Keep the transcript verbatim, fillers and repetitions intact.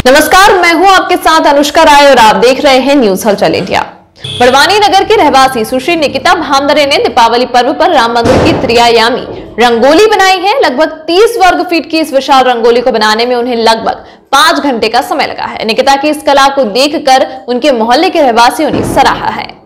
नमस्कार, मैं हूं आपके साथ अनुष्का राय और आप देख रहे हैं न्यूज हलचल इंडिया। बड़वानी नगर की रहवासी सुश्री निकिता भामदरे ने दीपावली पर्व पर राम मंदिर की त्रिआयामी रंगोली बनाई है। लगभग तीस वर्ग फीट की इस विशाल रंगोली को बनाने में उन्हें लगभग पांच घंटे का समय लगा है। निकिता की इस कला को देखकर उनके मोहल्ले के रहवासियों ने सराहा है।